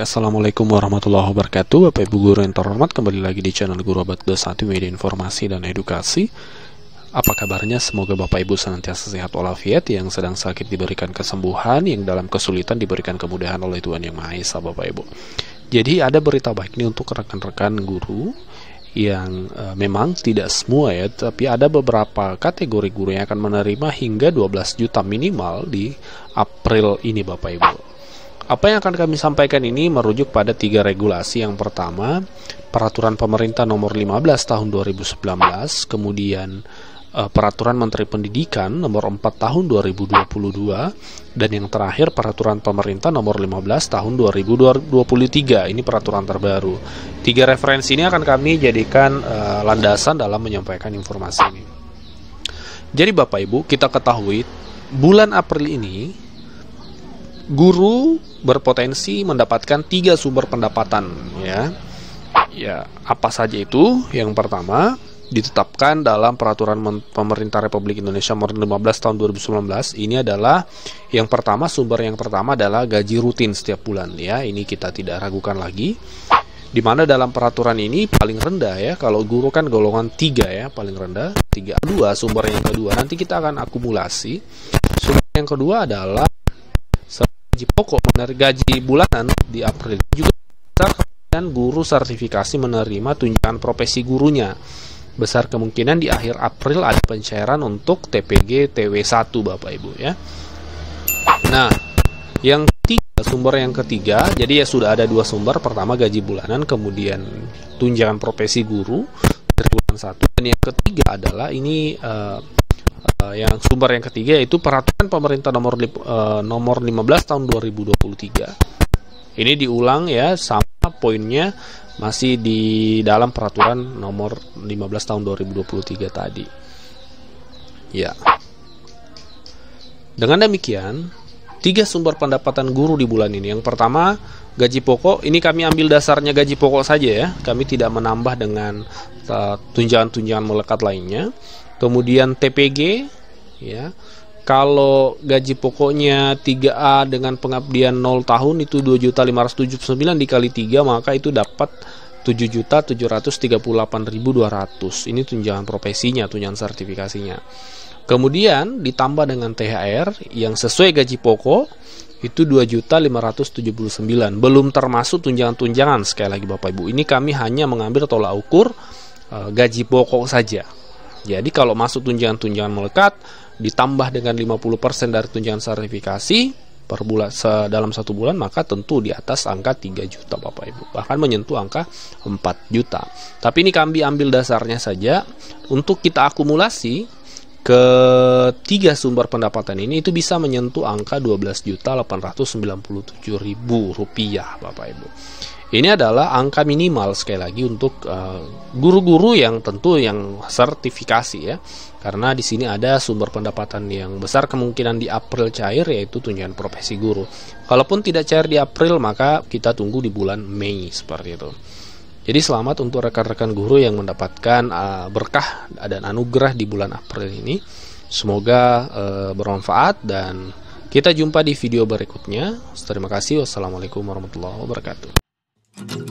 Assalamualaikum warahmatullahi wabarakatuh. Bapak Ibu guru yang terhormat, kembali lagi di channel Guru Abad 21 Media Informasi dan Edukasi. Apa kabarnya? Semoga Bapak Ibu senantiasa sehat walafiat, yang sedang sakit diberikan kesembuhan, yang dalam kesulitan diberikan kemudahan oleh Tuhan Yang Maha Esa, Bapak Ibu. Jadi ada berita baik ini untuk rekan-rekan guru yang memang tidak semua ya, tapi ada beberapa kategori guru yang akan menerima hingga 12 juta minimal di April ini, Bapak Ibu. Apa yang akan kami sampaikan ini merujuk pada 3 regulasi. Yang pertama, Peraturan Pemerintah Nomor 15 Tahun 2019, kemudian Peraturan Menteri Pendidikan Nomor 4 Tahun 2022, dan yang terakhir Peraturan Pemerintah Nomor 15 Tahun 2023. Ini peraturan terbaru. 3 referensi ini akan kami jadikan landasan dalam menyampaikan informasi ini. Jadi Bapak Ibu, kita ketahui bulan April ini guru berpotensi mendapatkan 3 sumber pendapatan ya. Apa saja itu? Yang pertama, ditetapkan dalam Peraturan Pemerintah Republik Indonesia Nomor 15 Tahun 2019. Ini adalah yang pertama, sumber yang pertama adalah gaji rutin setiap bulan ya. Ini kita tidak ragukan lagi. Di mana dalam peraturan ini paling rendah ya, kalau guru kan golongan 3 ya, paling rendah 3. Sumber yang kedua, nanti kita akan akumulasi. Sumber yang kedua adalah gaji pokok, gaji bulanan di April. Juga besar kemungkinan guru sertifikasi menerima tunjangan profesi gurunya. Besar kemungkinan di akhir April ada pencairan untuk TPG TW1, Bapak Ibu ya. Nah, yang ketiga, sumber yang ketiga, jadi ya sudah ada 2 sumber. Pertama gaji bulanan, kemudian tunjangan profesi guru dari bulan 1. Dan yang ketiga adalah ini yang sumber yang ketiga, yaitu Peraturan Pemerintah Nomor 15 Tahun 2023. Ini diulang ya, sama poinnya masih di dalam Peraturan Nomor 15 Tahun 2023 tadi. Ya. Dengan demikian, 3 sumber pendapatan guru di bulan ini. Yang pertama, gaji pokok. Ini kami ambil dasarnya gaji pokok saja ya. Kami tidak menambah dengan tunjangan-tunjangan melekat lainnya. Kemudian TPG ya. Kalau gaji pokoknya 3A dengan pengabdian 0 tahun itu 2.579 dikali 3, maka itu dapat 7.738.200. Ini tunjangan profesinya, tunjangan sertifikasinya. Kemudian ditambah dengan THR yang sesuai gaji pokok itu 2.579. Belum termasuk tunjangan-tunjangan. Sekali lagi Bapak Ibu, ini kami hanya mengambil tolak ukur gaji pokok saja. Jadi kalau masuk tunjangan-tunjangan melekat ditambah dengan 50% dari tunjangan sertifikasi per bulan dalam 1 bulan, maka tentu di atas angka 3 juta Bapak Ibu, bahkan menyentuh angka 4 juta. Tapi ini kami ambil dasarnya saja. Untuk kita akumulasi ke 3 sumber pendapatan ini, itu bisa menyentuh angka 12.897.000 rupiah Bapak Ibu. Ini adalah angka minimal sekali lagi untuk guru-guru yang tentu yang sertifikasi ya. Karena di sini ada sumber pendapatan yang besar kemungkinan di April cair, yaitu tunjangan profesi guru. Kalaupun tidak cair di April, maka kita tunggu di bulan Mei seperti itu. Jadi selamat untuk rekan-rekan guru yang mendapatkan berkah dan anugerah di bulan April ini. Semoga bermanfaat dan kita jumpa di video berikutnya. Terima kasih. Wassalamualaikum warahmatullahi wabarakatuh.